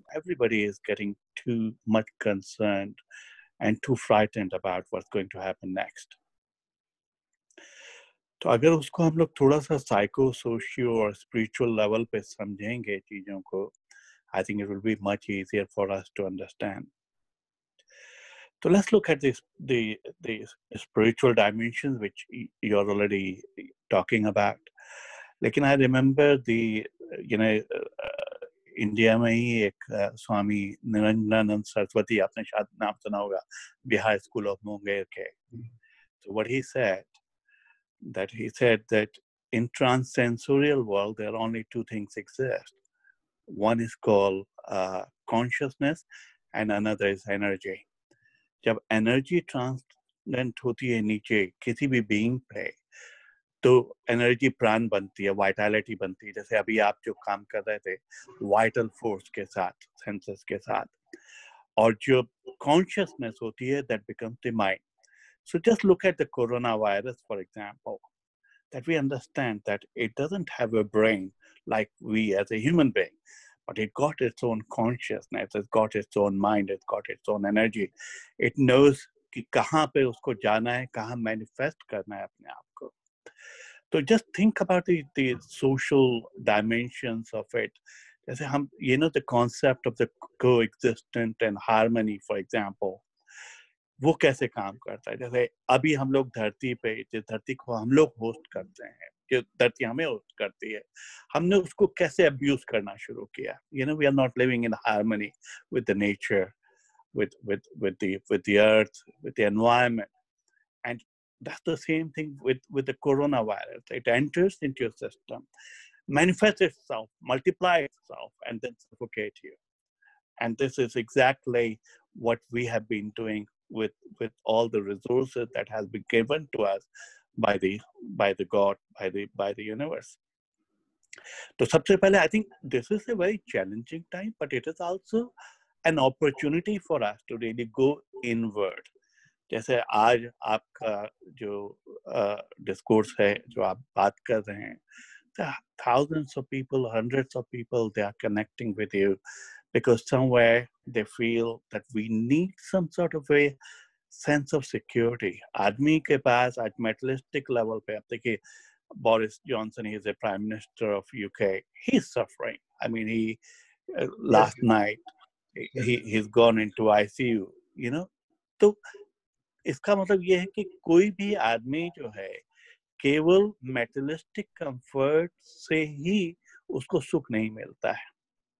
everybody is getting too much concerned and too frightened about what's going to happen next. तो अगर उसको हम लोग थोड़ा सा साइको सोशियो और स्पिरिचुअल लेवल पे समझेंगे चीजों को, I think it will be much easier for us to understand. So let's look at the spiritual dimensions which you're already talking about. लेकिन I remember इंडिया में ही एक स्वामी निरंजनानंद सरस्वती, आपने शायद नाम सुना होगा, बिहार स्कूल ऑफ मुंगेर के. So what he said that in transsensorial world there are only two things exist. One is called consciousness and another is energy. जब एनर्जी ट्रांसलेंट होती है नीचे किसी भी बीइंग पे, तो एनर्जी प्राण बनती है, वाइटैलिटी बनती है. जैसे अभी आप जो काम कर रहे थे वाइटल फोर्स के साथ, सेंसेस के साथ. और जो कॉन्शियसनेस होती है that becomes the mind. So just look at the coronavirus for example, that we understand that it doesn't have a brain like we as a human being, but it got its own consciousness, it's got its own mind, it's got its own energy. It knows कि कहाँ पे उसको जाना है, कहाँ manifest करना है अपने आप को. So just think about the social dimensions of it. जैसे हम, the concept of the coexistence and harmony, for example, वो कैसे काम करता है. जैसे अभी हम लोग धरती पे, जिस धरती को हम लोग होस्ट करते हैं, जो धरती हमें होस्ट करती है, हमने उसको कैसे अब्यूज करना शुरू किया. We are not living in harmony with the nature, with the earth, with the environment. And that's the same thing with the coronavirus. It enters into your system, manifests itself, multiplies itself, and then suffocate you. And this is exactly what we have been doing with all the resources that has been given to us by the God, by the universe. So सबसे पहले, I think this is a very challenging time, but it is also an opportunity for us to really go inward. जैसे आज आपका जो discourse है, जो आप बात कर रहे हैं, thousands of people, hundreds of people, they are connecting with you because somewhere they feel that we need some sort of a sense of security. आदमी के पास आज materialistic level पे, आप देखिए Boris Johnson, he is the Prime Minister of UK. He's suffering. I mean, he last night he's gone into ICU. तो इसका मतलब ये है कि कोई भी आदमी जो है केवल मेटलिस्टिक कंफर्ट से ही उसको सुख नहीं मिलता है.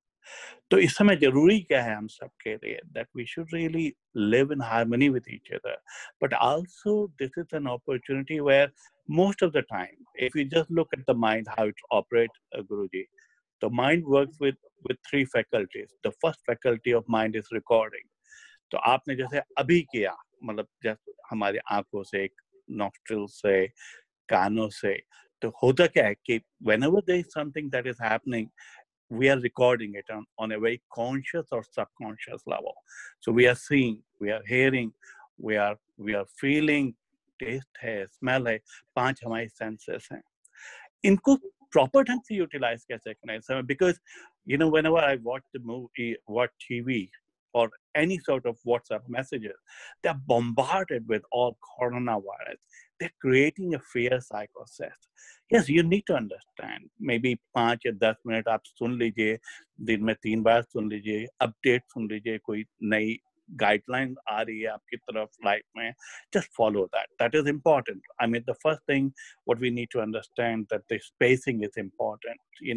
तो इस समय जरूरी क्या है हम सबके लिए, that we should really live in harmony with each other, but also this is an opportunity where most of the time, if you just look at the mind, how it operates, Guruji, the mind works with three faculties. The first faculty of mind is recording. तो आपने जैसे अभी किया, मतलब जैसे हमारी आंखों से, नॉस्ट्रिल से, कानों से, तो होता क्या है कि whenever there is something that is happening, we are recording it on a very conscious or subconscious level. So we are seeing, we are hearing, we are feeling, taste है, smell है, 5 हमारी senses हैं. इनको proper ढंग से utilize कैसे करें? Because whenever I watch the movie, watch TV, or any sort of WhatsApp messages, they're bombarded with all coronavirus. They're creating a fear psychosis. Yes, you need to understand. Maybe 5 या 10 minute आप सुन लीजिए, दिन में 3 बार सुन लीजिए, update सुन लीजिए, कोई नई guideline आ रही है आपकी तरफ लाइफ में, just follow that. That is important. I mean, the first thing what we need to understand that the spacing is important,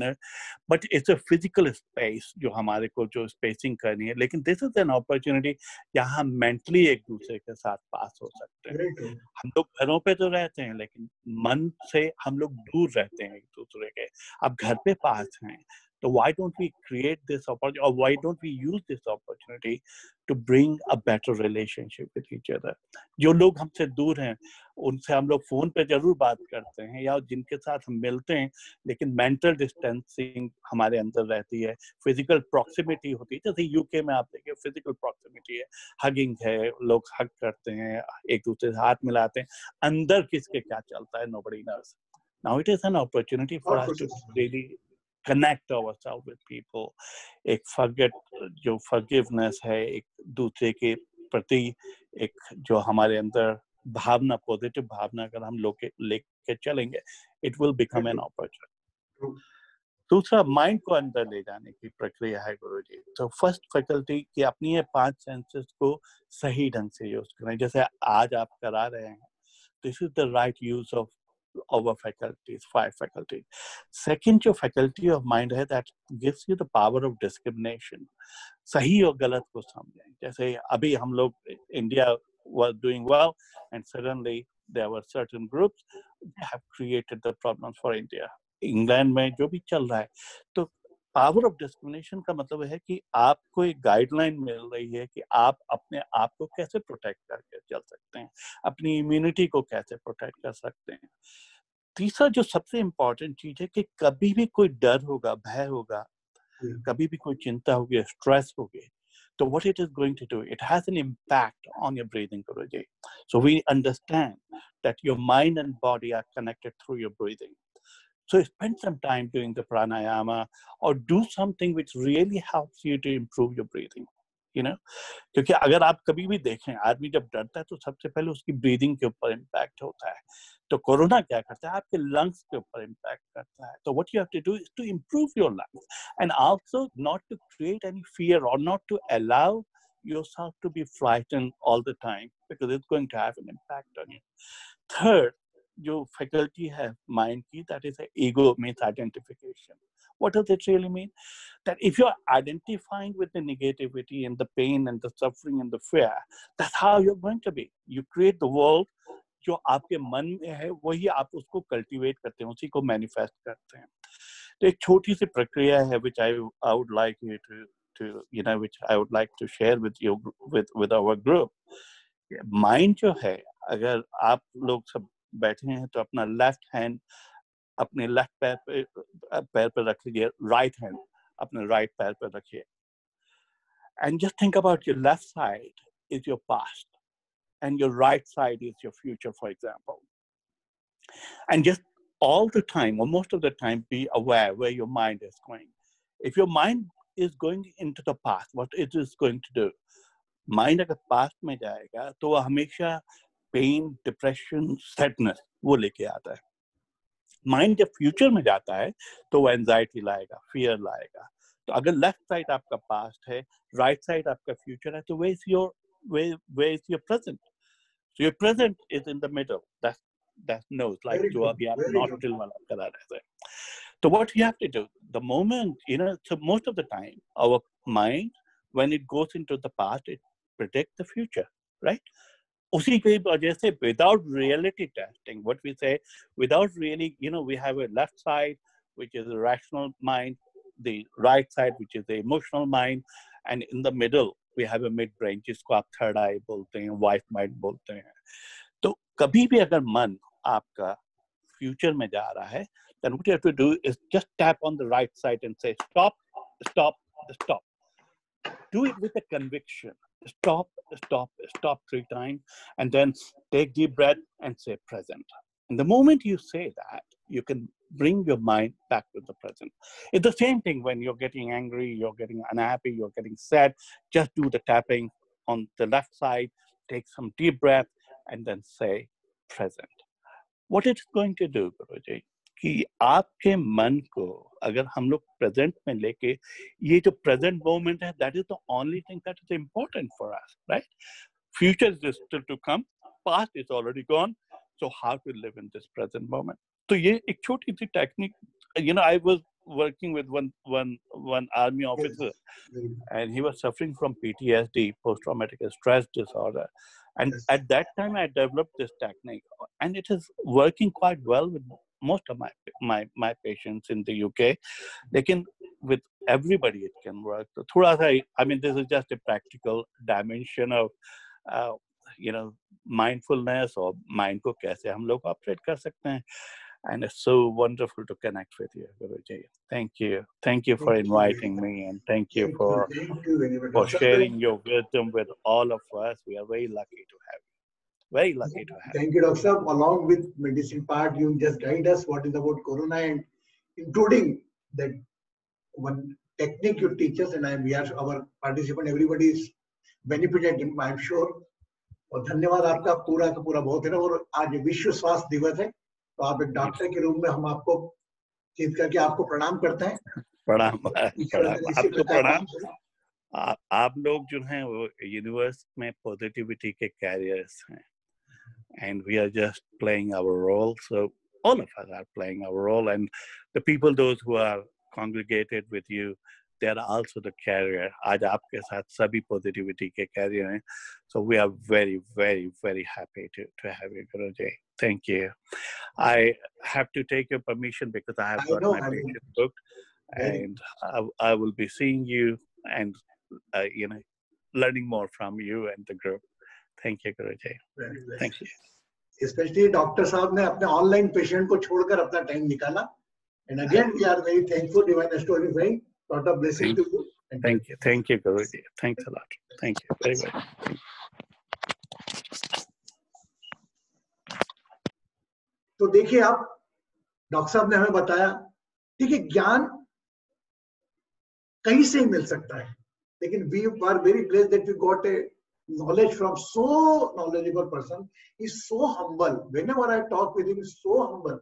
but it's a physical space जो हमारे को जो spacing करनी है. लेकिन this is an opportunity यहाँ हम mentally एक दूसरे के साथ पास हो सकते हैं. हम लोग घरों पे तो रहते हैं, लेकिन मन से हम लोग दूर रहते हैं एक दूसरे के. अब घर पे पास हैं, so why don't we create this opportunity, or why don't we use this opportunity to bring a better relationship with each other? जो लोग हमसे दूर हैं, उनसे हम लोग फोन पे जरूर बात करते हैं, या जिनके साथ हम मिलते हैं, लेकिन मेंटल डिस्टेंसिंग हमारे अंदर रहती है, फिजिकल प्रॉक्सिमिटी होती है. जैसे यूके में आप देखिए फिजिकल प्रॉक्सिमिटी है, हगिंग है, लोग हग करते हैं, एक दूसरे से हाथ मिलाते हैं. अंदर किसके क्या चलता है, nobody knows. Now it is an opportunity for us to really connect ourselves with people. एक जो forgiveness है, एक दूसरे के प्रति एक जो हमारे अंदर भावना, पॉजिटिव भावना अगर हम लोग लेके चलेंगे, it will become an opportunity. दूसरा, माइंड को अंदर ले जाने की प्रक्रिया है गुरुजी। तो फर्स्ट फैकल्टी कि अपनी ये 5 सेंसेस को सही ढंग से यूज करें, जैसे आज आप करा रहे हैं। This is the right use of our faculties, 5 faculties. Second जो faculty of mind है, that gives you the power of discrimination. सही और गलत को समझें। जैसे अभी हम लोग India was doing well and suddenly there were certain groups that have created the problems for India. England में जो भी चल रहा है, तो पावर ऑफ डिस्क्रिमिनेशन का मतलब है कि आपको एक गाइडलाइन मिल रही है कि आप अपने आप को कैसे प्रोटेक्ट करके चल सकते हैं, अपनी इम्यूनिटी को कैसे प्रोटेक्ट कर सकते हैं। तीसरा जो सबसे इम्पोर्टेंट चीज है कि कभी भी कोई डर होगा, भय होगा, कभी भी कोई चिंता होगी, स्ट्रेस होगी, तो what it is going to do, it has an impact on your breathing, Guruji. So we understand that your mind and body are connected through your breathing. So spend some time doing the pranayama or do something which really helps you to improve your breathing, you know. क्योंकि अगर आप कभी भी देखें, आदमी जब डरता है तो सबसे पहले उसकी ब्रीदिंग के ऊपर इम्पैक्ट होता है। तो कोरोना क्या करता है, आपके लंग्स के ऊपर इम्पैक्ट करता है। तो what you have to do is to improve your lungs and also not to create any fear or not to allow yourself to be frightened all the time because it's going to have an impact on you. Third, जो faculty है mind की, that is ego, means identification. What does it really mean? That if you're identifying with the negativity and the pain and the suffering and the fear, that's how you're going to be. You create the world जो आपके मन में है, वही आप उसको cultivate करते हैं, उसी को मैनिफेस्ट करते हैं। तो एक छोटी सी प्रक्रिया है which I would like you to you know, which I would like to share with you with our group. Mind जो है, अगर आप लोग सब बैठे हैं तो अपना लेफ्ट हैंड अपने लेफ्ट पैर पे रख लीजिए, राइट हैंड अपने राइट पैर पे रखिए, and just think about your left side is your past and your right side is your future, for example. And just all the time, or most of the time, be aware where your mind is going. If your mind is going into the past, what it is going to do? Mind अगर past में जाएगा तो वो हमेशा pen, depression, sadness वो लेके आता है। माइंड जब फ्यूचर में जाता है तो वो एंजाइटी लाएगा, फियर लाएगा। तो अगर लेफ्ट साइड आपका पास्ट है, राइट साइड आपका फ्यूचर है, तो where is your present? So your present is in the middle. That's nose, like जो अभी आप nostril वाला करा रहे थे। So what you have to do, the moment, you know, so most of the time, our mind, when it goes into the past, it predicts the future, right? उसी की वजह से without reality testing, what we say, without really, you know, we have a left side, which is a rational mind, the right side, which is the emotional mind, and in the middle, we have a midbrain, जिसको आप third eye बोलते हैं, white mind बोलते हैं। तो कभी भी अगर मन आपका future में जा रहा है, then what you have to do is just tap on the right side and say, stop, stop, stop. Do it with a conviction. Stop, stop, stop 3 times, and then take deep breath and say present. And the moment you say that, you can bring your mind back to the present. It's the same thing when you're getting angry, you're getting unhappy, you're getting sad. Just do the tapping on the left side, take some deep breath, and then say present. What it's going to do, Guruji, कि आपके मन को अगर हम लोग present में लेके, ये जो प्रेजेंट मोमेंट है, that is the only thing that is important for us, right? Future is still to come, past is already gone, so how to live in this present moment. तो ये एक छोटी सी technique, you know, I was working with one army officer, and he was suffering from PTSD, post-traumatic stress disorder. And at that time, I developed this technique, and it is working quite well with most of my patients in the UK. Lekin with everybody, it can work. So thoda sa, I mean, this is just a practical dimension of, you know, mindfulness or mind ko kaise hum log operate kar sakte hain. And it's so wonderful to connect with you, Guruji. Thank you. Thank you for inviting me, and thank you for sharing your wisdom with all of us. We are very lucky to have you. Very lucky to have you. Thank you, Dr. Sahab. Along with medicine part, you just guide us what is about corona, and including that one technique you teach us, and we are our participant, everybody is benefited, I'm sure. और धन्यवाद आपका पूरा का पूरा बहुत है ना। और आज विश्व स्वास्थ्य दिवस है, तो आप एक डॉक्टर के रूप में हम आपको चित करके आपको प्रणाम करते हैं। प्रणाम, आपको प्रणाम। आप लोग जो हैं वो यूनिवर्स में पॉजिटिविटी के कैरियर्स हैं, and we are just playing our role. So all of us are playing our role, and the people, those who are congregated with you, they are also the carrier. आज आपके साथ सभी positivity के carrier हैं. So we are very, very, very happy to have you, Guruji. Thank you. I have to take your permission because I have got my patient booked, and I will be seeing you and learning more from you and the group. Thank you, Guruji. Thank you. Especially doctor साहब ने अपने online patient को छोड़कर अपना time निकाला, and again we are very thankful. Divine story, lot of blessing to you. Thank you, Guruji. Thanks a lot. Thank you very much. तो देखिए आप, डॉक्टर साहब ने हमें बताया, ठीक है, ज्ञान कहीं से मिल सकता है, लेकिन we are very blessed that we got a knowledge from so knowledgeable person. He's so humble. Whenever I talk with him, he's so humble.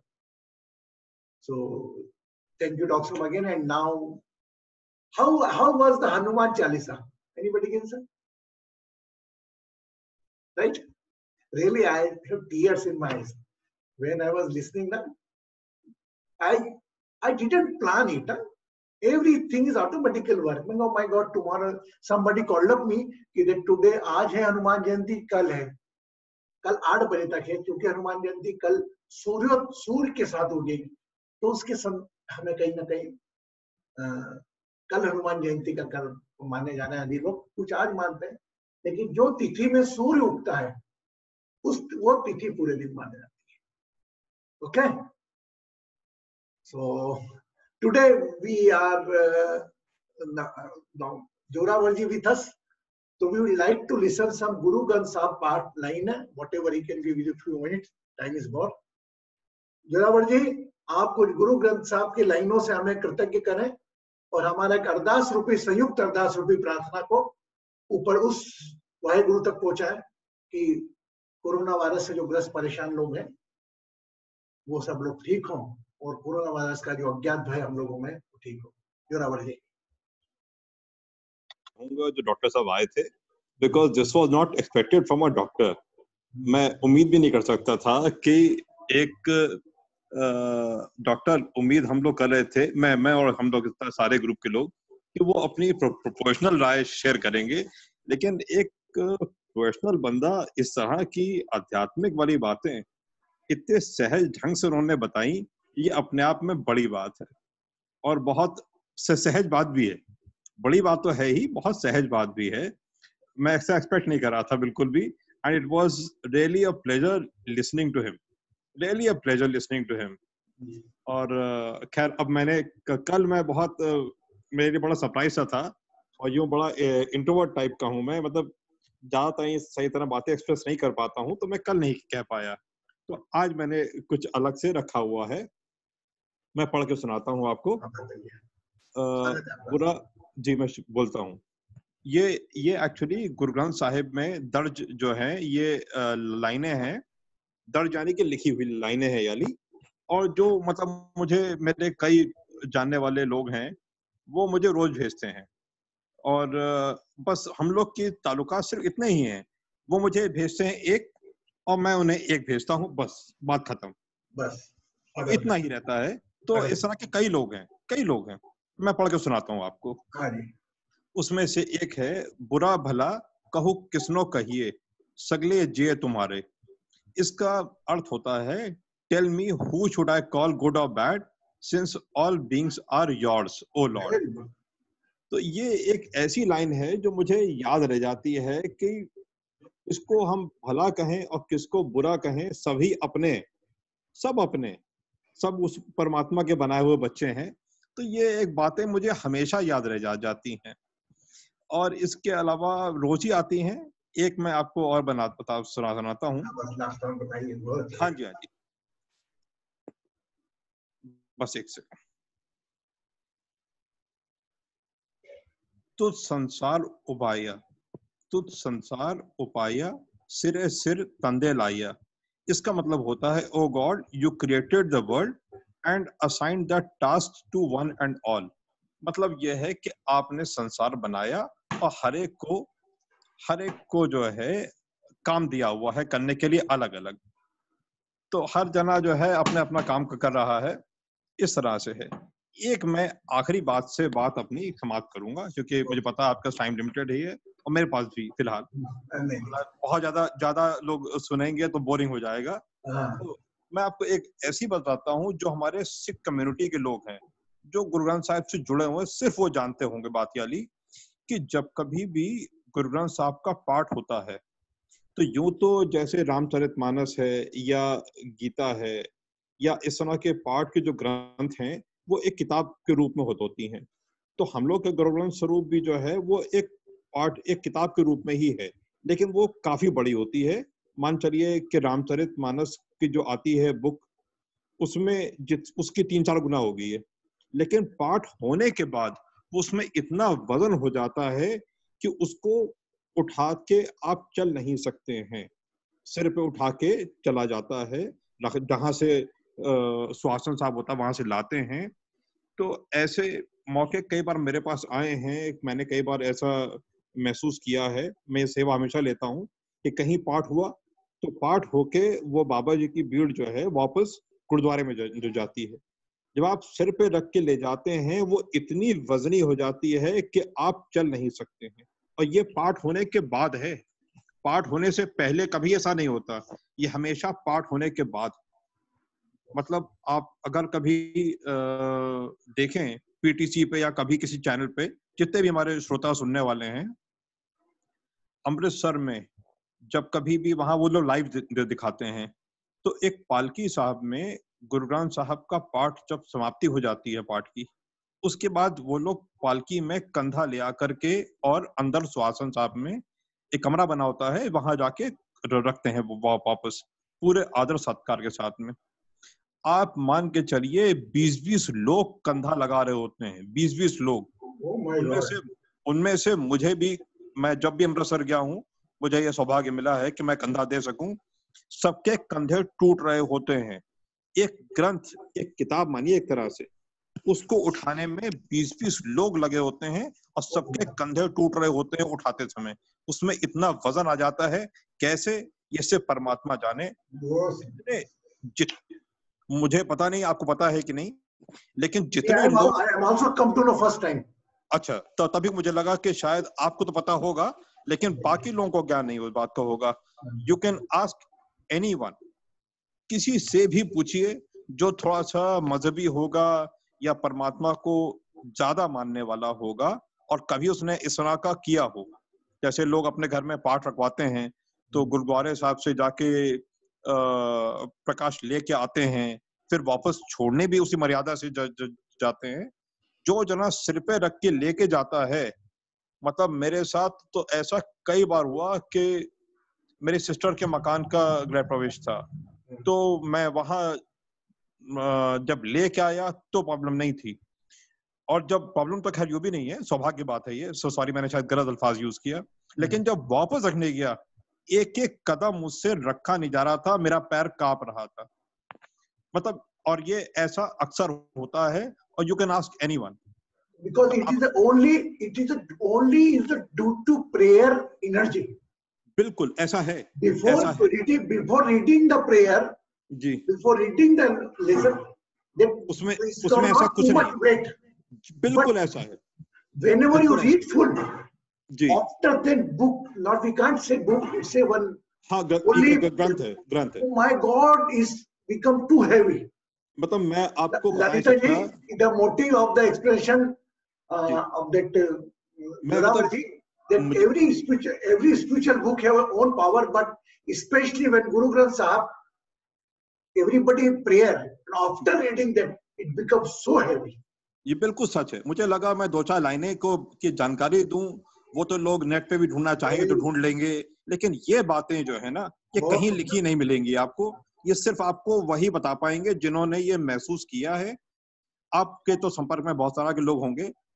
So thank you, Doctor, again. And now, how was the Hanuman Chalisa? Anybody can say? Right? Really, I have tears in my eyes when I was listening. I didn't plan it. Everything is automatical work. Oh my God, tomorrow somebody called up me that today आज है हनुमान जयंती, कल है, कल 8 बजे तक है, क्योंकि हनुमान जयंती कल सूर्य के साथ होगी, तो उसके हमें कहीं ना कहीं कल हनुमान जयंती का कल माने जाना है। लोग कुछ आज मानते हैं, लेकिन जो तिथि में सूर्य उगता है वो तिथि पूरे दिन माने जाती है। Okay, so today we are Joravarji with us, so we would like to listen some Guru Granth Sahib part line, whatever he can give you a few minutes, time is more. Joravarji, आप कुछ गुरु ग्रंथ साहब की लाइनों से हमें कृतज्ञ करें और हमारा एक अरदास रूपी, संयुक्त अरदास रूपी प्रार्थना को ऊपर उस वाहिगुरु तक पहुंचाएं कि कोरोना वायरस से जो ग्रस्त परेशान लोग हैं वो सब लोग ठीक हों और कोरोना वायरस का जो अज्ञात भय हम लोगों में ठीक हो। जोरावर जी, जो डॉक्टर साहब आए थे, because this was not expected from a doctor. मैं उम्मीद भी नहीं कर सकता था कि एक डॉक्टर, उम्मीद हम लोग कर रहे थे, मैं और हम लोग सारे ग्रुप के लोग, कि वो अपनी प्रोफेशनल राय शेयर करेंगे, लेकिन एक प्रोफेशनल बंदा इस तरह की आध्यात्मिक वाली बातें इतने सहज ढंग से उन्होंने बताई, ये अपने आप में बड़ी बात है और बहुत सहज बात भी है। बड़ी बात तो है ही, बहुत सहज बात भी है। मैं ऐसा एक्सपेक्ट नहीं कर रहा था बिल्कुल भी, and it was really a pleasure listening to him, really a pleasure listening to him. और खैर, अब मैंने कल मैं बहुत मेरे लिए बड़ा सरप्राइज सा था, और यूं बड़ा इंट्रोवर्ट टाइप का हूं मैं, मतलब ज्यादातर सही तरह बातें एक्सप्रेस नहीं कर पाता हूं, तो मैं कल नहीं कह पाया, तो आज मैंने कुछ अलग से रखा हुआ है, मैं पढ़ के सुनाता हूँ आपको। बुरा जी, मैं बोलता हूँ। ये एक्चुअली गुरु ग्रंथ साहिब में दर्ज जो है, ये लाइनें हैं, दर्ज यानी कि लिखी हुई लाइनें हैं यानी, और जो मतलब मुझे मेरे कई जानने वाले लोग हैं वो मुझे रोज भेजते हैं, और बस हम लोग की ताल्लुकात सिर्फ इतने ही हैं, वो मुझे भेजते हैं एक और मैं उन्हें एक भेजता हूँ, बस बात खत्म, बस इतना ही रहता है। तो इस तरह के कई लोग हैं, मैं पढ़ के सुनाता हूँ आपको। उसमें से एक है, बुरा भला कहू किसनो कहिए, सगले जिए तुम्हारे। इसका अर्थ होता है, tell me who should I call good और bad, since all beings are yours O Lord. तो ये एक ऐसी लाइन है जो मुझे याद रह जाती है कि इसको हम भला कहें और किसको बुरा कहें, सभी अपने, सब उस परमात्मा के बनाए हुए बच्चे हैं। तो ये एक बातें मुझे हमेशा याद रह जाती हैं, और इसके अलावा रोज ही आती हैं। एक मैं आपको और सुनाता हूँ। हाँ जी, बस एक सेकंड। तुझ संसार उपाया, तुझ संसार उपाया, सिरे सिर तंदे लाया। इसका मतलब होता है, O God you created the world and assigned the task to one and all. मतलब यह है कि आपने संसार बनाया और हर एक को जो है काम दिया हुआ है करने के लिए अलग अलग। तो हर जना जो है अपने अपना काम कर रहा है, इस तरह से है। एक मैं आखिरी बात से बात अपनी समाप्त करूंगा, क्योंकि मुझे पता है आपका टाइम लिमिटेड है और मेरे पास भी फिलहाल बहुत ज्यादा लोग सुनेंगे तो बोरिंग हो जाएगा। तो मैं आपको एक ऐसी बताता हूँ जो हमारे सिख कम्युनिटी के लोग हैं, जो गुरु ग्रंथ साहिब से जुड़े हुए, सिर्फ वो जानते होंगे बात वाली, कि जब कभी भी गुरु ग्रंथ साहिब का पाठ होता है तो यूं तो जैसे रामचरितमानस है या गीता है या इस तरह के पाठ के जो ग्रंथ हैं वो एक किताब के रूप में होती हैं। तो हम लोग के गुरु ग्रंथ स्वरूप भी जो है वो एक पाठ, एक किताब के रूप में ही है, लेकिन वो काफी बड़ी होती है। मान चलिए कि रामचरितमानस की जो आती है बुक, उसमें उसकी 3-4 गुना हो गई है, लेकिन पाठ होने के बाद उसमें इतना वजन हो जाता है कि उसको उठा के आप चल नहीं सकते हैं। सिर पे उठा के चला जाता है, जहां से सुहासन साहब होता वहां से लाते हैं। तो ऐसे मौके कई बार मेरे पास आए हैं, मैंने कई बार ऐसा महसूस किया है। मैं सेवा हमेशा लेता हूँ कि कहीं पाठ हुआ तो पाठ होके वो बाबा जी की भीड़ जो है वापस गुरुद्वारे में जो जाती है, जब आप सिर पे रख के ले जाते हैं वो इतनी वजनी हो जाती है कि आप चल नहीं सकते हैं। और ये पाठ होने के बाद है, पाठ होने से पहले कभी ऐसा नहीं होता, ये हमेशा पाठ होने के बाद। मतलब आप अगर कभी देखें पीटीसी पे या कभी किसी चैनल पे, जितने भी हमारे श्रोता सुनने वाले हैं, अमृतसर में जब कभी भी वहां वो लोग लाइव दिखाते हैं, तो एक पालकी साहब में गुरु ग्रंथ साहब का पाठ जब समाप्ति हो जाती है पाठ की, उसके बाद वो लोग पालकी में कंधा ले आकर के और अंदर सुहासन साहब में एक कमरा बना होता है, वहां जाके रखते हैं वो वापस पूरे आदर सत्कार के साथ में। आप मान के चलिए 20-20 लोग कंधा लगा रहे होते हैं, 20-20 लोग। उनमें से मुझे भी, मैं जब भी अमृतसर गया हूँ मुझे ये सौभाग्य मिला है कि मैं कंधा दे सकूं। सबके कंधे टूट रहे होते हैं। एक ग्रंथ, एक किताब मानिए एक तरह से, उसको उठाने में 20-20 लोग लगे होते हैं और सबके कंधे टूट रहे होते हैं उठाते समय। उसमें इतना वजन आ जाता है, कैसे ये सिर्फ परमात्मा जाने। मुझे पता नहीं आपको पता है कि नहीं, लेकिन जितने लोग, अच्छा, तो तभी मुझे लगा कि शायद आपको तो पता होगा लेकिन बाकी लोगों को ज्ञान नहीं उस बात का होगा। यू कैन आस्क एनीवन, किसी से भी पूछिए जो थोड़ा सा मजहबी होगा या परमात्मा को ज्यादा मानने वाला होगा और कभी उसने इस तरह का किया हो। जैसे लोग अपने घर में पाठ रखवाते हैं तो गुरुद्वारे साहब से जाके प्रकाश लेके आते हैं, फिर वापस छोड़ने भी उसी मर्यादा से जाते हैं। जो जना सिर पे रख के लेके जाता है, मतलब मेरे साथ तो ऐसा कई बार हुआ कि मेरी सिस्टर के मकान का गृह प्रवेश था, तो मैं वहां जब लेके आया तो प्रॉब्लम नहीं थी, और जब प्रॉब्लम तो खैर यूं भी नहीं है, सौभाग्य बात है ये, सो सॉरी मैंने शायद गलत अल्फाज यूज किया, लेकिन जब वापस रखने गया एक एक कदम मुझसे रखा नहीं जा रहा था, मेरा पैर कांप रहा था। मतलब, और ये ऐसा अक्सर होता है, और you can ask anyone, because it is the only is the due to prayer energy. बिल्कुल ऐसा है। Before reading the prayer, ji, before reading the lesson, उसमें ऐसा कुछ नहीं, बिल्कुल ऐसा है। Whenever you read full, ji, after that book, not we can't say book, it's a one. हाँ, ग्रंथ है। Oh my God, is become too heavy. मतलब मैं आपको the motive of the expression of that that every spiritual book have own power, but especially when Guru Granth Sahib, everybody prayer, after reading them, it becomes so heavy. ये बिल्कुल सच है। मुझे लगा मैं 2-4 लाइनें को की जानकारी दूं, वो तो लोग नेट पे भी ढूंढना चाहेंगे तो ढूंढ लेंगे, लेकिन ये बातें जो है ना, ये कहीं लिखी नहीं मिलेंगी आपको। ये सिर्फ आपको वही बता पाएंगे जिन्होंने ये महसूस किया है। आपके तो संपर्क में बहुत सारा के लोग होंगे,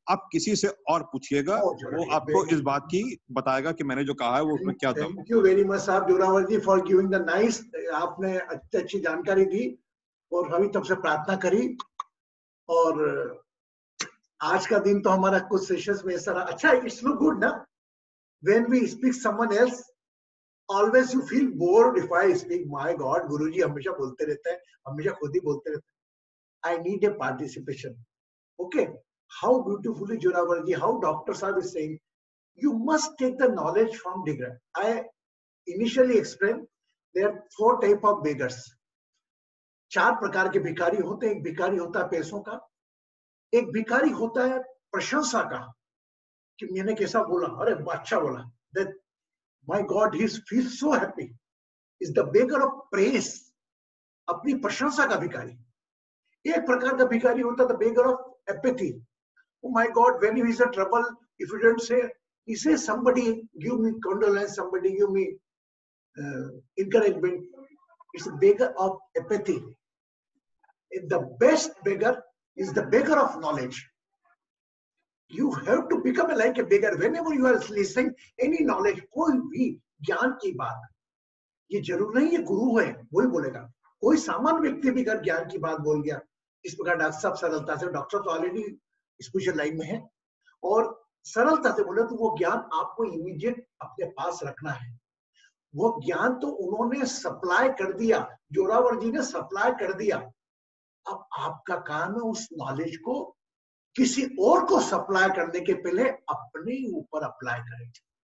आप किसी से और पूछिएगा, वो आपको इस बात की बताएगा कि मैंने जो कहा है वो उसमें क्या दम है। थैंक यू वेरी मच साहब Zorawar ji for giving the nice, आपने अच्छी जानकारी दी और हम तब से प्रार्थना करी। और आज का दिन तो हमारा कुछ सेशंस में ऐसा रहा। अच्छा, इट्स लुक गुड ना when we speak someone else, always you feel bored if I speak. My God, Guruji हमेशा बोलते रहते हैं, हमेशा खुद ही बोलते रहते हैं। I need a participation. Okay, how beautifully Zorawar ji, how doctor साहब is saying you must take the knowledge from digger. I initially explained there are 4 type of beggars. 4 प्रकार के भिखारी होते हैं। एक भिखारी होता है पैसों का, एक भिखारी होता है प्रशंसा का कि मैंने कैसा बोला, अरे अच्छा बोला, that my God he feels so happy, is the beggar of praise, अपनी प्रशंसा का भिखारी। एक प्रकार का भिखारी होता है the beggar of apathy. Oh my God, when he is in trouble, if you don't say, he says somebody give me condolence, somebody give me encouragement. It's a beggar of apathy. The best beggar is the beggar of knowledge. You have to become like a beggar whenever you are listening any knowledge. कोई भी ज्ञान की बात, ये जरूर नहीं ये गुरु है वही बोलेगा, कोई सामान्य व्यक्ति भी अगर ज्ञान की बात बोल गया इस प्रकार डॉक्टर साहब सरलता से, डॉक्टर तो ऑलरेडी स्पेशल लाइन में है और सरलता से बोले तो वो ज्ञान आपको इमीडिएट अपने पास रखना है। वो ज्ञान तो उन्होंने सप्लाई कर दिया, जोरावर जी ने सप्लाई कर दिया। अब आपका काम है उस नॉलेज को किसी और को सप्लाई करने के पहले अपने ऊपर अप्लाई करें।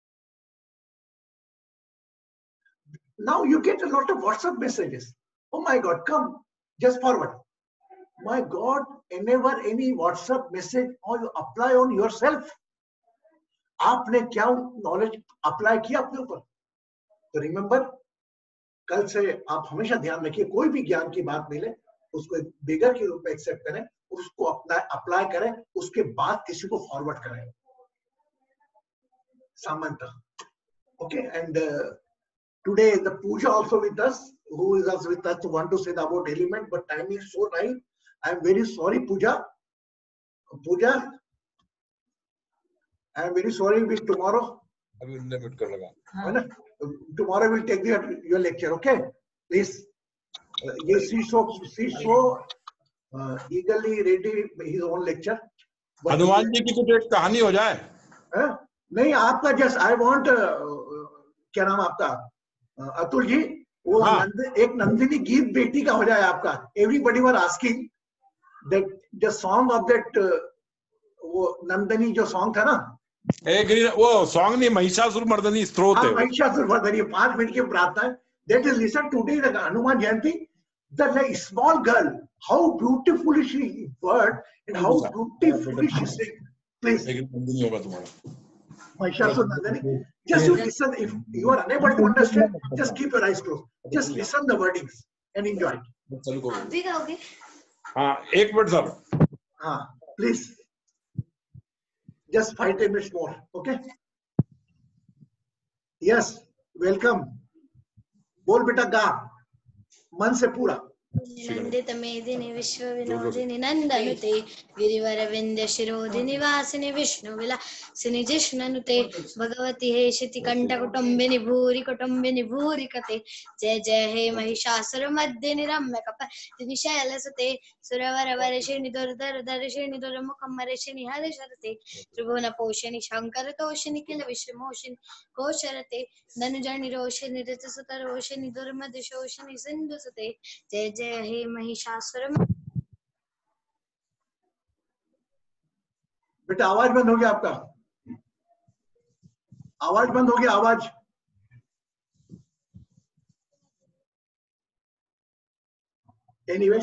Now you get a lot of WhatsApp messages. Oh my God, come, just forward. My God, whenever any WhatsApp message or you apply on yourself, आपने क्या नॉलेज अप्लाई किया अपने ऊपर? तो रिमेंबर, कल से आप हमेशा ध्यान रखिए, कोई भी ज्ञान की बात मिले उसको एक बिगर के रूप में एक्सेप्ट करें, उसको अप्लाई करें, उसके बाद किसी को फॉरवर्ड करें सामान्यतः। Okay, and today the puja also with us, who is also with us, to want to say about element, but time is so tight. I am very sorry, Puja, I am very sorry. With tomorrow, tomorrow we'll take your lecture. Okay, please. Yes, she's so eagerly ready his own lecture. Hanuman ji की तो एक कहानी हो जाए। नहीं, आपका just I want, क्या नाम आपका अतुल जी, वो हाँ। एक नंदिनी गीत बेटी का हो जाए आपका। Everybody were asking that the song of that, वो नंदिनी जो सॉन्ग था ना, वो सॉन्ग नहीं, महिषासुर मर्दनी स्तोत्र है। महिषासुर मर्दनी 5 मिनट की प्रार्थना है। That is listen today the Hanuman Jayanti, the small girl, how beautifully she word and how beautifully she sing. Please Nandini होगा तुम्हारा Mahishasur Nandini. Just you listen. If you are unable to understand, just keep your eyes closed. Just listen the wordings and enjoy it. आप भी गाओगे? हाँ, 1 minute sir. हाँ, please. Just 5 minutes more. Okay. Yes. Welcome. बोल बेटा गा मन से पूरा। नंदित मेदिनी विश्व विनोदिनी नंदनुते गिरिवर विंध्य शिरोधिनी वासिनी विष्णु विलासिनी जिष्णुते भगवती हे शिति कंठ कुटुंबिनी भूरि कते जय जय हे महिषासुर मर्दिनी रम्य कपिनी शैलसुते सुरवर वर्षिणी दुर्धर दर्शिनी दुर्मुखमर्षिणी हर्षरते त्रिभुवन पोषिणी शंकर तोषिणी किल विश्वमोषिणी कोशरते धनुजनि रोषिणी ऋतुसुत रोषिणी दुर्मद शोषिणी सिंधुसुते जय जय हे महिषासुर। बेटा आवाज बंद हो गया आपका, आवाज बंद हो गया, आवाज। Anyway,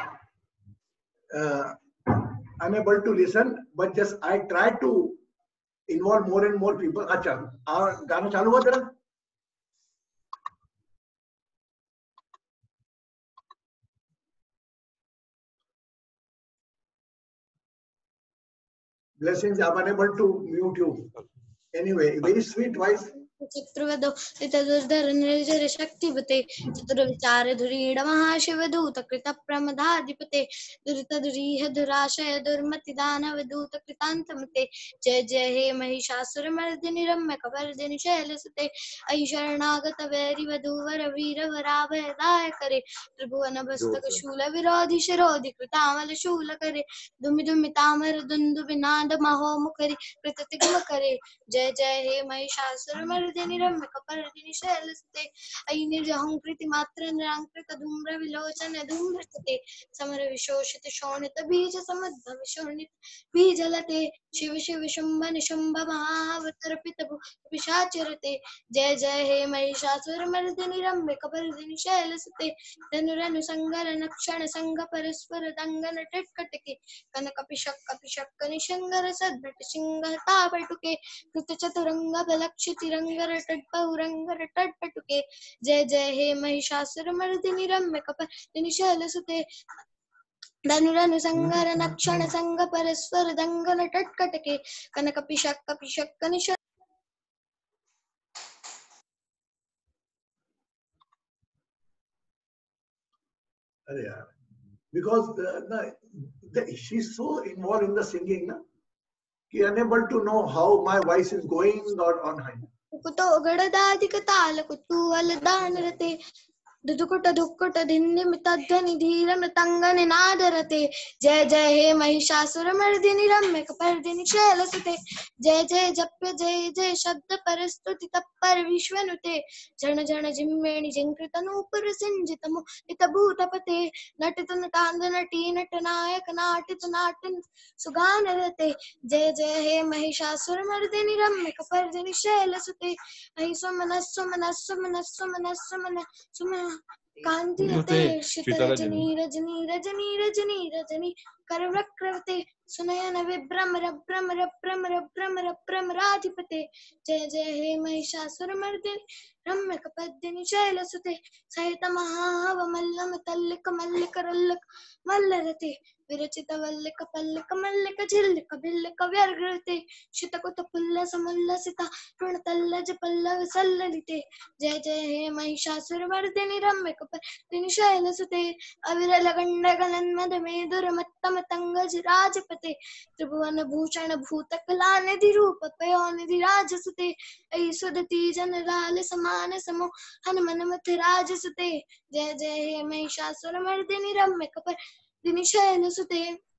unable to listen, but just I try to involve more and more people. अच्छा, गाना चालू हुआ तेरा? Blessings, I'm unable to mute you. Anyway, very sweet voice. शत्रुवदो दुर्धर निर्जर शक्तिपते चतुर विचार धुरीण महाशिवदूत कृत प्रमदाधिपते दुरित दुरीह दुराशय दुर्मति दानव दूत कृतांतमते जय जय हे महिषासुर मर्दिनि रम्य कपर्दिनि शैलसुते ऐ शरणागत वैरि वधूवर वीर वराभय दाय करे त्रिभुवन भस्तक शूल विरोधि शिरोधि कृतामल शूल करे दुमि दुमि तामर दुंदुभि नाद महो मुखरि कृततिग्म करे जय जय हे महिषासुर मर्दिनि रम्य कपर्दिनि शैलसुते ऐ निर्जहंकृति मात्र निरांकृत धूम्र विलोचन धूम्रसुते समर विशोषित शोणित बीज समुद्भव शोणित बीजलते शिव शिव शुंभ निशुंभ महावतर्पित पिशाचरते जय जय हे महिषासुर मर्दिनि रम्य कपर्दिनि शैलसुते धनुरनु संगर नक्षण संग परस्पर दंगन टिटकटके कनक पिशक निशंगर सद्भट सिंह ताबटुके कृत चतुरंग बलक्ष तिरंगर टटपौरंगर टटपटुके जय जय हे महिषासुर मर्दिनि रम्य कपर्दिनि शैलसुते धनुरनु संगर नक्षण संग परस्पर दंगन टटकटके कनक पिशक निश अरे यार, because she's so involved in the singing, na, she unable to know how my voice is going or on high. कुतो गडदाधिक ताल कुतूहल दान रते दुदुकुट दुक्कुट धिन्निमित ध्वनि धीर मृतंग निनाद रते जय जय हे महिषासुर मर्दिनि रम्य कपर्दिनि शैलसुते जय जय जप्य जय जय शब्द परस्तुति तत्पर विश्वनुते झण झण जिम्मेणि जिंकृत नूपुर सिंजित मुदित भूतपते नटित नटांग नटी नट नायक नाटित नाट्य सुगान रते जय जय हे महिषासुर मर्दिनि रम्य कपर्दिनि शैलसुते ऐ सुमन सुमन सुमन सुमन सुमन सुमन कांति रते शीतल रजनी रजनी रजनी रजनी रजनी करवक्रवते सुनयन विभ्रमर भ्रमर भ्रमर भ्रमर भ्रमराधिपते जय जय हे महिषासुर मर्दिनि रम्य कपर्दिनि शैलसुते सहित महाहव मल्लम तल्लिक मल्लिक रल्लक मल्लरते विरचित वल्लिक पल्लिक मल्लिक झिल्लिक भिल्लिक व्यर्घृते शितकुत पुल्ल समुल्लसिता ऋणतल्लज पल्लव सल्ललिते जय जय हे महिषासुर मर्दिनि रम्य कपर्दिनि शैलसुते अविरल गंड गलन मद मेदुर मत्तम तंगज राजपते त्रिभुवन भूषण भूतकला निधि रूप पयोनिधि राजसुते ऐ सुदति जन लाल समान समो हनुमन मथ राजसुते जय जय हे महिषासुर मर्दिनि रम्य कपर्दिनि शैलसुते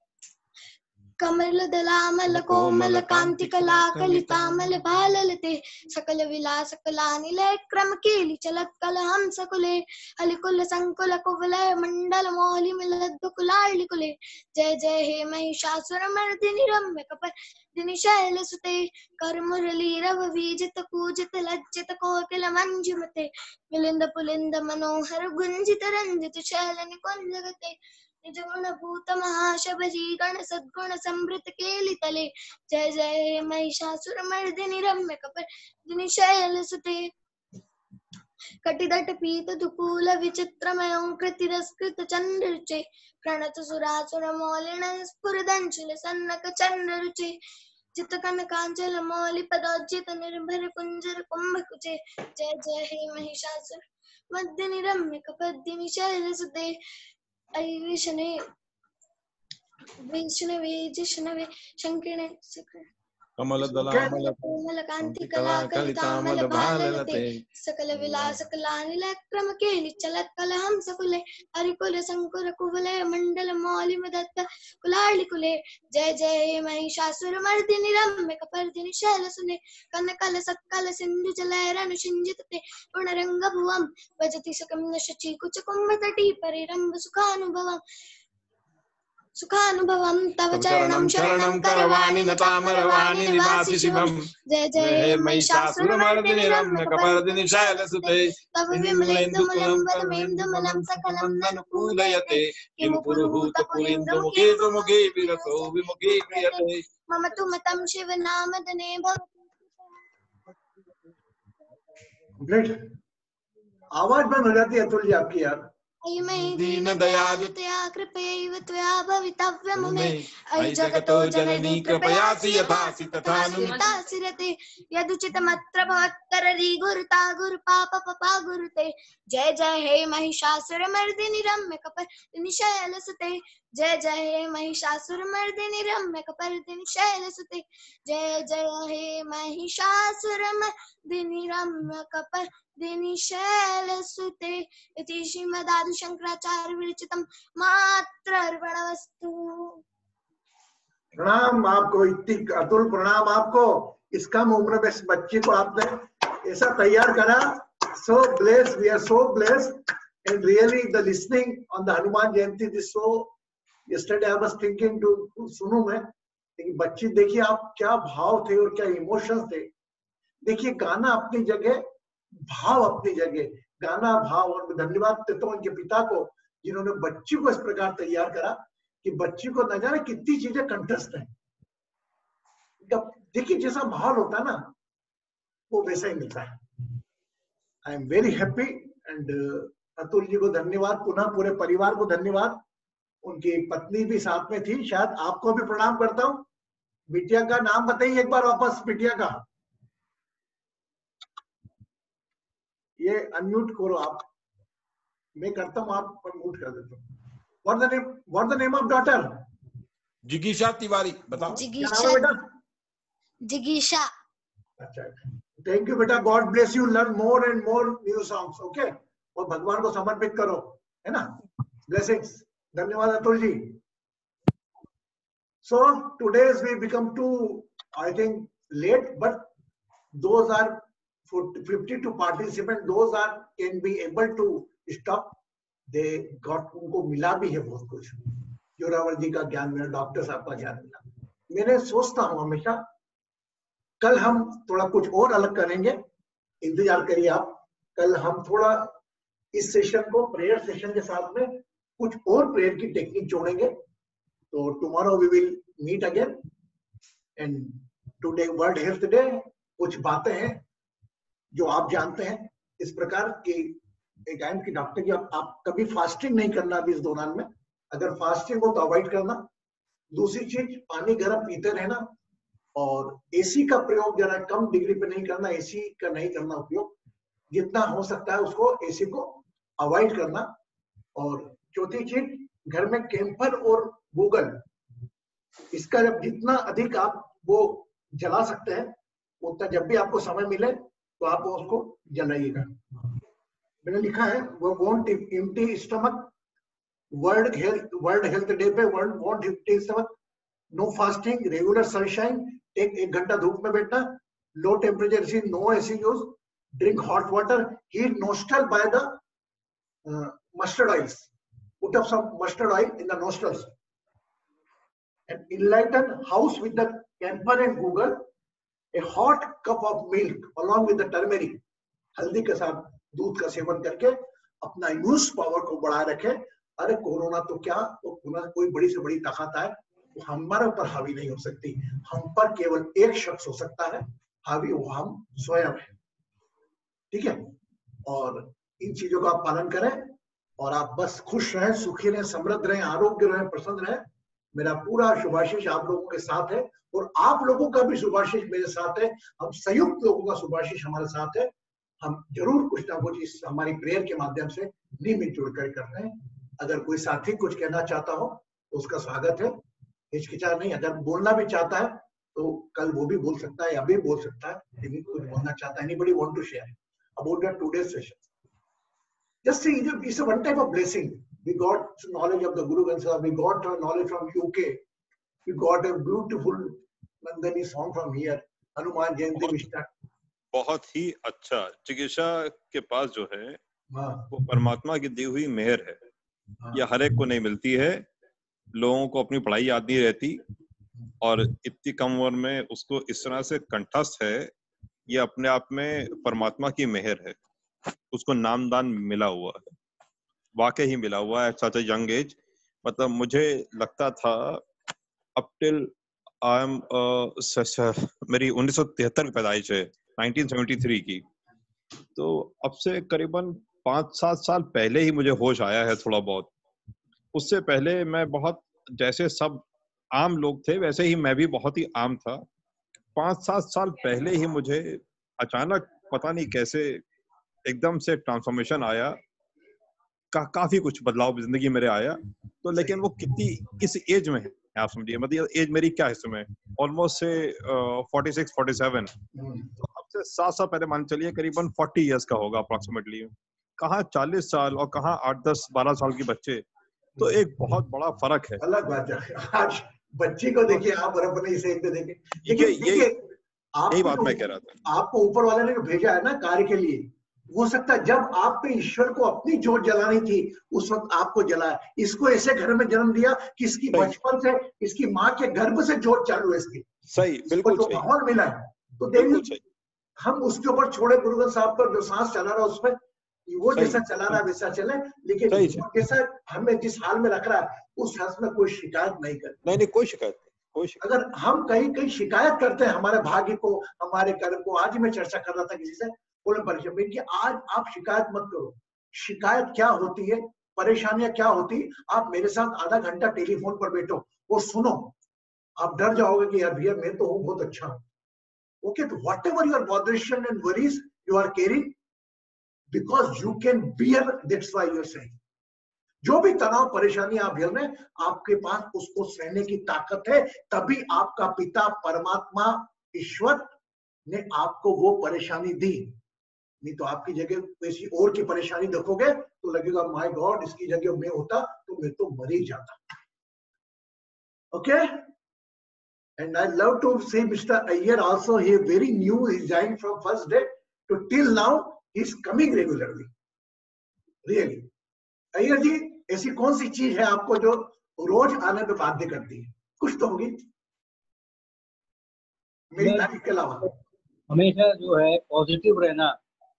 कमल दलामल कोमल कांति कला कलितामल भाललते सकल विलास कला निलय क्रम केली चलत कल हम सकुले हलिकुल संकुल कुवलय मंडल मोहली मिलद कुलाळि कुले जय जय हे महिषासुर मर्दिनि रम्य कपर्दिनि शैलसुते कर मुरली रव वीजित कूजित लज्जित कोकिल मंजुमते मिलिंद पुलिंद मनोहर गुंजित रंजित शैल निकुंजगते निजगुण भूत महाशबरी गण सद्गुण समृत केली तले जय जय हे महिषासुर मर्दिनि रम्य कपर्दिनि शैलसुते कटिदट पीत दुकूल विचित्रमयं कृतिरस्कृत चंद्ररुचे प्रणत सुरासुर मौलिन स्फुरदंशुल सन्नक चंद्ररुचे चित कनकांचल मौलि पदोज्जित निर्भर कुंजर कुंभकुचे जय जय हे महिषासुर मर्दिनि रम्य कपर्दिनि शैलसुते ऐ वैष्णवे जिष्णवे शंकिणे कमल दलामल कोमल कांति कला कलितामल भाललते सकल विलास कला निलय क्रम केली चलत कल हम सकुले हरिकुल संकुल कुवलय मंडल मौलि मदत्त कुलाळि कुले जय जय हे महिषासुर मर्दिनि रम्य कपर्दिनि शैलसुते कनकल सत्कल सिंधु जलैरनु शिंजितते गुणरंग भुवं भजति सकं शची कुच कुंभतटी परिरंभ सुखानुभवं तव चरणं शरणं करवाणि नतामरवाणि निवासि शिवं जय जय हे महिषासुर मर्दिनि रम्य कपर्दिनि शैलसुते तव विमलेन्दुमलं वरमेन्दुमलं सकलं ननुकूलयते किं पुरुहूत पुरीन्द्रमुखे सुमुखे विरसो विमुखे क्रियते मम तु मतं शिव नामदने ग्रेट। आवाज बंद हो जाती है अतुल जी आपकी यार, मयि दीन दयालुतया कृपयैव त्वया भवितव्यमुमे अयि जगतो जननी कृपयासि यथासि तथानुमितासि रते यदुचितमत्र भवत्कररी गुरुता गुरुपापा गुरुते जय जय हे महिषासुरमर्दिनि रम्य कपर्दिनि शैलसुते जय जय हे महिषासुरमर्दिनि रम्य कपर्दिनि शैलसुते जय जय हे महिषासुरमर्दिनि रम्य कपर्दिनि शैलसुते इति श्रीमदादि शंकराचार्य विरचितम मात्रार्पणमस्तु। प्रणाम आपको, इतनी अतुल प्रणाम आपको। इस कम उम्र में इस बच्ची को आपने ऐसा तैयार करा। So blessed, we are so blessed, and really the listening on the Hanuman Jayanti is so. Yesterday I was thinking to सुनूं मैं, लेकिन बच्ची देखिए आप क्या भाव थे और क्या इमोशंस थे। देखिए गाना अपनी जगह, भाव अपनी जगह, गाना भाव। और धन्यवाद देता हूँ उनके पिता को जिन्होंने बच्ची को इस प्रकार तैयार करा कि बच्ची को न जाने कितनी चीजें कंठस्थ हैं। देखिए जैसा माहौल होता है ना वो वैसा ही मिलता है। I am very happy and Atul ji को धन्यवाद, पुनः पूरे परिवार को धन्यवाद। उनकी पत्नी भी साथ में थी, शायद आपको भी प्रणाम करता हूँ। बिटिया का नाम बताइए एक बार वापस, बिटिया का। ये अनम्यूट करो आप, मैं करता हूँ, आप म्यूट कर देता हूँ। What the name of daughter? जिगीषा Tiwari, बताओ। क्या नाम है बेटा? जिगीषा। अच्छा, थैंक यू बेटा, God bless you, learn more and more new songs, okay. और भगवान को समर्पित करो, है ना। ब्लेसिंग्स, धन्यवाद Atul ji. So today's we become too, I think, late, but those are 52 participants, those are can be able to stop. They got, उनको मिला भी है बहुत कुछ। जोरावर जी का ज्ञान मिला, डॉक्टर साहब का ज्ञान मिला। मैंने सोचता हूँ हमेशा कल हम थोड़ा कुछ और अलग करेंगे, इंतजार करिए आप। कल हम थोड़ा इस सेशन को प्रेयर सेशन के साथ में कुछ और प्रेयर की टेक्निक जोड़ेंगे। तो tomorrow we will meet again and today world health day. कुछ बातें हैं जो आप जानते हैं इस प्रकार की, एक टाइम की डॉक्टर की आप कभी फास्टिंग नहीं करना अभी इस दौरान में। अगर फास्टिंग हो तो अवॉइड करना। दूसरी चीज, पानी गर्म पीते रहना और एसी का प्रयोग जरा कम डिग्री पे नहीं करना, एसी का नहीं करना उपयोग, जितना हो सकता है उसको एसी को अवॉइड करना। और चौथी चीज, घर में कैंपर और गूगल, इसका जब जितना अधिक आप वो जला सकते हैं उतना जब भी आपको समय मिले तो आप उसको जलाइएगा। मैंने लिखा है वो want empty stomach, world health day पे want empty stomach, no fasting, regular sunshine, एक घंटा धूप में बैठना, low temperature AC, no AC use, drink hot water, heat nostril by the mustard oils, put up some mustard oil in the nostrils, and enlighten house with the camphor and google, a hot cup of milk along with the turmeric, हल्दी के साथ दूध का seven करके अपना immune power को बढ़ाए रखे। अरे कोरोना तो क्या, कोई बड़ी से बड़ी ताकत है, वो हमारे ऊपर हावी नहीं हो सकती। हम पर केवल एक शख्स हो सकता है हावी, वो हम स्वयं है। ठीक है, और इन चीजों का आप पालन करें और आप बस खुश रहें, सुखी रहें, समृद्ध रहें, आरोग्य रहें, प्रसन्न रहें। मेरा पूरा शुभाशीष आप लोगों के साथ है और आप लोगों का भी शुभाशीष मेरे साथ है। हम संयुक्त लोगों का शुभाशीष हमारे साथ है। हम जरूर कुछ ना कुछ इस हमारी प्रेयर के माध्यम से नियमित जुड़कर करते हैं। अगर कोई साथी कुछ कहना चाहता हो तो उसका स्वागत है, हिचकिचा नहीं। अगर बोलना भी चाहता है तो कल वो भी बोल सकता है, अभी बोल सकता है, लेकिन कुछ बोलना चाहता है। Anybody want to share about your today's session? Just see, it's a one type of blessing. We got knowledge of the Guru Granth Sahib, we got knowledge from UK, we got a beautiful Nandani song from here, Hanuman Jayanti Vishnu. बहुत ही अच्छा। चिकित्सा के पास जो है वो परमात्मा की दी हुई मेहर है। यह हर एक को नहीं मिलती है। लोगों को अपनी पढ़ाई याद नहीं रहती और इतनी कम उम्र में उसको इस तरह से कंठस्थ है, ये अपने आप में परमात्मा की मेहर है। उसको नामदान मिला हुआ है, वाकई ही मिला हुआ है, सच यंग एज। मतलब मुझे लगता था अप टिल आई एम मेरी 1973 की पैदाइश है, 1973 की, तो अब से करीबन 5-7 साल पहले ही मुझे होश आया है थोड़ा बहुत। उससे पहले मैं बहुत, जैसे सब आम लोग थे वैसे ही मैं भी बहुत ही आम था। 5-7 साल पहले ही मुझे अचानक पता नहीं कैसे एकदम से ट्रांसफॉर्मेशन आया, काफी कुछ बदलाव जिंदगी मेरे आया। तो लेकिन वो कितनी, किस एज में है आप समझिए, मतलब एज मेरी क्या है इस समय, ऑलमोस्ट से 46-47। तो अब से 7 साल पहले मान चलिए करीबन 40 इयर्स का होगा अप्रोक्सीमेटली। कहाँ 40 साल और कहाँ 8-10-12 साल के बच्चे, तो एक बहुत बड़ा फर्क है। अलग बात है। आज बच्ची को देखिए आप और अपने इसे देखिए, ये लेकिन देखिए यही बात मैं कह रहा था। आपको ऊपर वाले ने भेजा है ना कार्य के लिए, हो सकता है जब आप पे ईश्वर को अपनी जोत जलानी थी उस वक्त आपको जलाया। इसको ऐसे घर में जन्म दिया कि इसकी बचपन से इसकी माँ के गर्भ से जोत चालू है इसकी। सही, बिल्कुल जो माहौल मिला है, तो देखिए हम उसके ऊपर छोड़े गुरुग्रंथ साहब पर जो सांस चला रहा है उस पर, वो जैसा चला रहा है वैसा चले, लेकिन जैसा हमें जिस हाल में रख रहा है उस हाल में कोई शिकायत नहीं करते। नहीं, कोई शिकायत नहीं। अगर हम कहीं कहीं शिकायत करते हैं हमारे भाग्य को, हमारे कर्म को, आज मैं चर्चा कर रहा था किसी से, बोले परेशान कि आज आप शिकायत मत करो। शिकायत क्या होती है, परेशानियां क्या होती है, आप मेरे साथ आधा घंटा टेलीफोन पर बैठो और सुनो, आप डर जाओगे कि यार भैया मैं तो हूँ बहुत अच्छा हूँ। ओके, तो whatever your botheration and worries you are carrying, because you can bear, that's why you are saying. जो भी तनाव परेशानी आप झेल रहे हैं, आपके पास उसको सहने की ताकत है, तभी आपका पिता परमात्मा ईश्वर ने आपको वो परेशानी दी। नहीं तो आपकी जगह किसी और की परेशानी देखोगे तो लगेगा माय गॉड, इसकी जगह मैं होता तो मैं तो मर ही जाता। Okay, and I love to see mister Iyer also, he very new, he joined from first day to till now, he is coming regularly, really. Iyer ji, ऐसी कौन सी चीज है आपको जो रोज आने पे बाध्य करती है? कुछ तो होगी मेरी तारीफ के अलावा। हमेशा जो है पॉजिटिव रहना,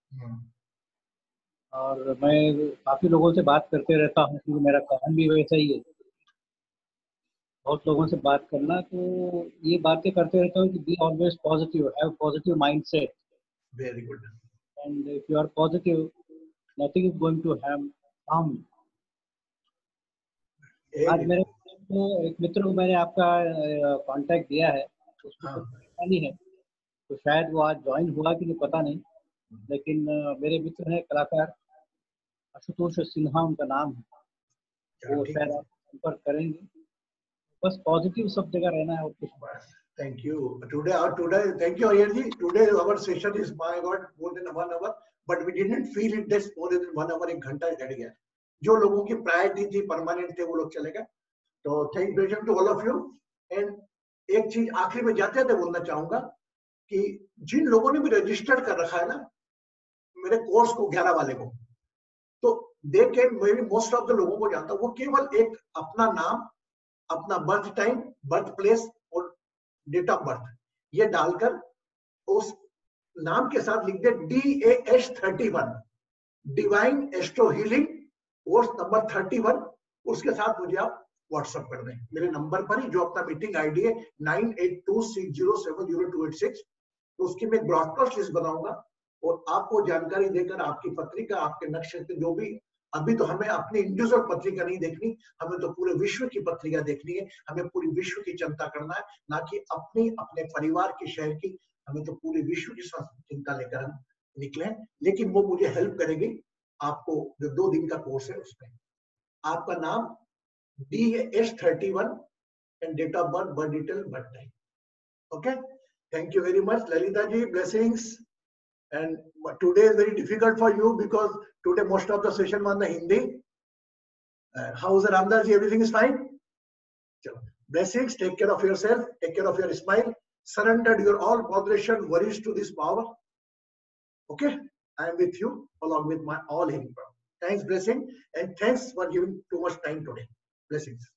और मैं काफी लोगों से बात करते रहता हूँ क्योंकि मेरा काम भी वैसा ही है, बहुत लोगों से बात करना, तो ये बातें करते रहता हूँ कि be always positive, have positive mindset. Very good. And if you are positive, nothing is going to harm. आज मेरे को एक मित्र को मैंने आपका कांटेक्ट दिया है, उसको कुछ परेशानी है, तो शायद वो आज ज्वाइन हुआ कि नहीं पता नहीं, लेकिन मेरे मित्र हैं कलाकार आशुतोष सिन्हा उनका नाम है, वो शायद आप संपर्क करेंगे। बस पॉजिटिव सब जगह रहना है और कुछ। Thank you. Today, thank you, Ayar ji. Today our session is, my God, more than 1 hour, but we didn't feel it that's more than 1 hour, एक घंटा घट गया। जो लोगों की प्रायोरिटी थी, परमानेंट थे, वो लोग चले गए। तो thank you to all of you. And एक चीज आखिरी में जाते जाते बोलना चाहूंगा कि जिन लोगों ने भी रजिस्टर्ड कर रखा है ना मेरे कोर्स को, 11 वाले को, तो दे कैन, मैं भी मोस्ट ऑफ द लोगों को जानता हूँ, वो केवल एक अपना नाम, अपना बर्थ टाइम, बर्थ प्लेस और डेट ऑफ बर्थ ये डालकर उस नाम के साथ लिख दे DAS31, divine astro healing course number 31, उसके साथ मुझे आप व्हाट्सएप कर दें मेरे नंबर पर ही, जो अपना मीटिंग आईडी है 9826070286। तो उसकी मैं ब्रॉडकास्ट लिस्ट बनाऊंगा और आपको जानकारी देकर आपकी पत्रिका, आपके नक्षत्र, जो भी, अभी तो हमें अपनी इंडिविजुअल पत्रिका नहीं देखनी, हमें तो पूरे विश्व की पत्रिका देखनी है, हमें पूरी विश्व की चिंता करना है, ना कि अपने परिवार के शहर की। हमें तो पूरे विश्व की चिंता लेकर हम निकले, लेकिन वो मुझे हेल्प करेगी। आपको जो 2 दिन का कोर्स है उसमें आपका नाम, DAS31 and date of birth, birth detail, birth time. Okay, thank you very much, Lalita ji. Blessings. And today is very difficult for you because today most of the session was the Hindi. How's the Ramdas ji? Everything is fine? Blessings. Take care of yourself. Take care of your smile. Surrender your all botheration, worries to this power. Okay? I am with you along with my all healing power. Thanks, blessing. And thanks for giving too much time today. Blessings.